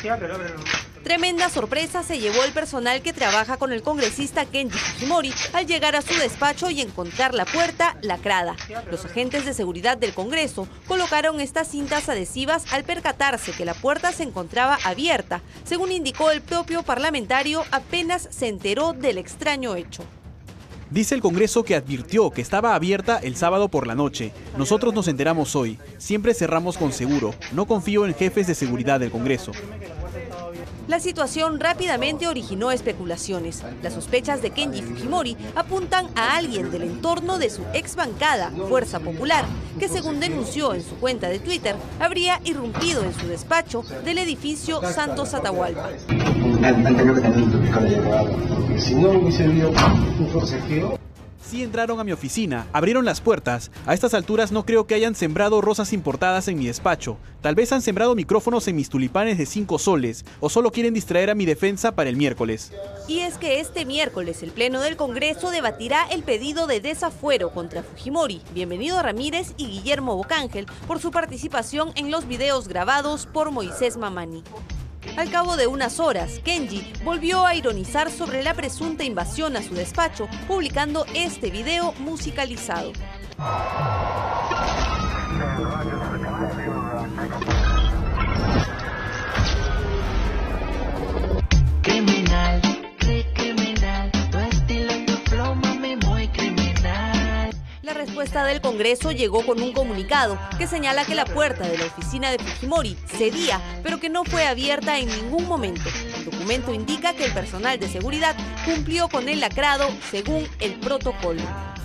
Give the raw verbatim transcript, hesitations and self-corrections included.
Tremenda sorpresa se llevó el personal que trabaja con el congresista Kenji Fujimori al llegar a su despacho y encontrar la puerta lacrada. Los agentes de seguridad del Congreso colocaron estas cintas adhesivas al percatarse que la puerta se encontraba abierta. Según indicó el propio parlamentario, apenas se enteró del extraño hecho. Dice el Congreso que advirtió que estaba abierta el sábado por la noche. Nosotros nos enteramos hoy. Siempre cerramos con seguro. No confío en jefes de seguridad del Congreso. La situación rápidamente originó especulaciones. Las sospechas de Kenji Fujimori apuntan a alguien del entorno de su ex bancada, Fuerza Popular, que según denunció en su cuenta de Twitter, habría irrumpido en su despacho del edificio Santos Atahualpa. Si no hubiese habido un forcejeo. Sí entraron a mi oficina, abrieron las puertas. A estas alturas no creo que hayan sembrado rosas importadas en mi despacho. Tal vez han sembrado micrófonos en mis tulipanes de cinco soles, o solo quieren distraer a mi defensa para el miércoles. Y es que este miércoles el Pleno del Congreso debatirá el pedido de desafuero contra Fujimori, Bienvenido Ramírez y Guillermo Bocángel por su participación en los videos grabados por Moisés Mamani. Al cabo de unas horas, Kenji volvió a ironizar sobre la presunta invasión a su despacho, publicando este video musicalizado. Criminal, criminal, tu estilo, tu flow, mami, muy criminal. La respuesta del Congreso llegó con un comunicado que señala que la puerta de la oficina de Fujimori cedía, pero que no fue abierta en ningún momento. El documento indica que el personal de seguridad cumplió con el lacrado según el protocolo.